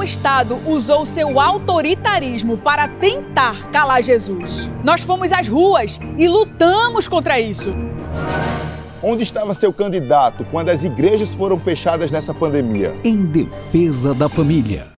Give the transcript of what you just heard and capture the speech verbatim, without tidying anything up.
o Estado usou seu autoritarismo para tentar calar Jesus. Nós fomos às ruas e lutamos contra isso. Onde estava seu candidato quando as igrejas foram fechadas nessa pandemia? Em defesa da família.